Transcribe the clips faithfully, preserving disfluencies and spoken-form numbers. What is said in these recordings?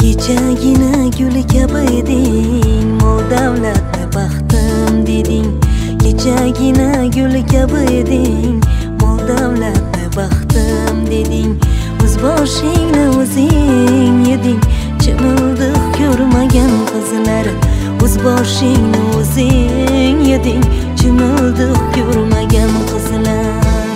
Kechagina gul kabi eding, mol davlatda baxtim deding. Kechagina gul kabi eding, mol davlatda baxtim deding. O'z boshingni o'zing yeding, chimildiq ko'rmagan qizlar. O'z boshingni o'zing yeding, chimildiq ko'rmagan qizlar.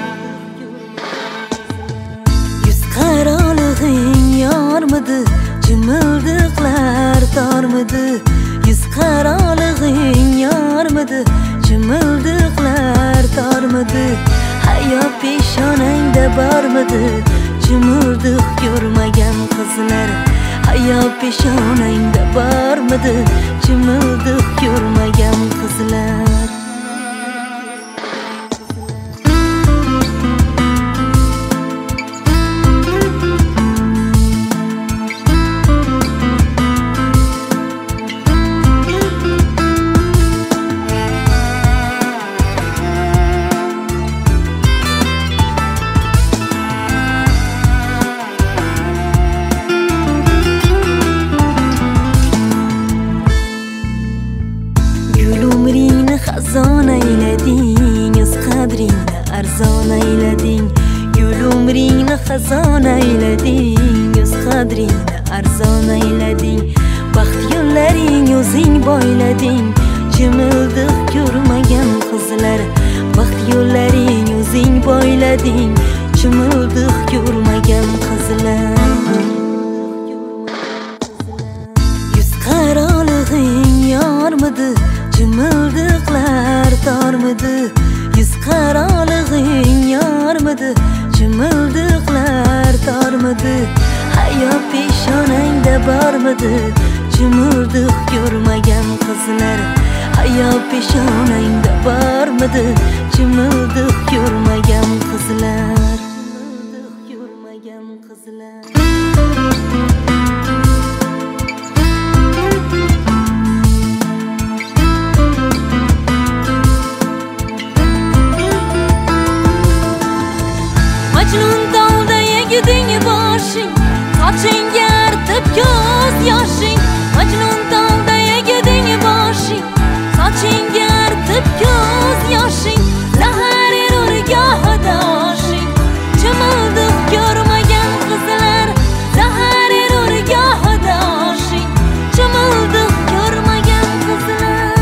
Yuz qarolig'ing yormidi, chimildiqlar tormidi. Yuz qarolig'ing yormidi, chimildiqlar tormidi. Hayot peshonangda bormidi, chimildiq ko'rmagan qizlar. Hayot peshonangda bormidi, chimildiq ko'rmagan qizlar. Umringni xazon aylading, o'z qadringni arzon aylading. Gul umringni xazon aylading, o'z qadringni arzon aylading. Baxt yo'llaring o'zing boylading, chimildiq ko'rmagan qizlar. Baxt yo'llaring o'zing boylading, chimildiq ko'rmagan qizlar. Yuz qarolig'ing yormidi, chimildiqlar tormidi. Yuz qarolig'ing yormidi, chimildiqlar tormidi. Hayot peshonangda bormidi, chimildiq ko'rmagan qizlar. Hayot peshonangda bormidi, chimildiq ko'rmagan qizlar. Ko'rmagan qizlar. Majnun tolda yegiding boshing, sochingga artib ko'z yoshing. Majnun tolda yegiding boshing, sochingga artib ko'z yoshing. Zahar urgohida oshing, chimildiq ko'rmagan qizlar. Zahar urgohida oshing, chimildiq ko'rmagan qizlar.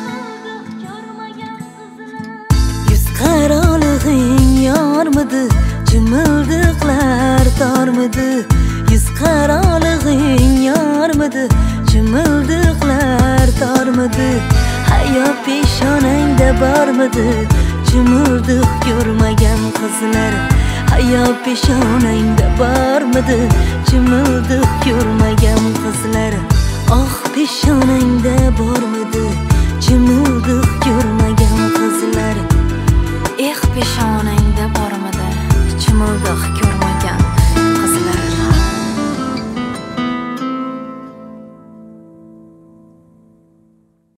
Yuz qarolig'ing yormidi, chimildiqlar tormidi. Yuz qarolig'ing yormidi, chimildiqlar tormidi. Hayot peshonangda bormidi, chimildiq ko'rmagan qizlar. Hayot peshonangda bormidi, chimildiq ko'rmagan qizlar. Oh peshonangda bormidi, chimildiq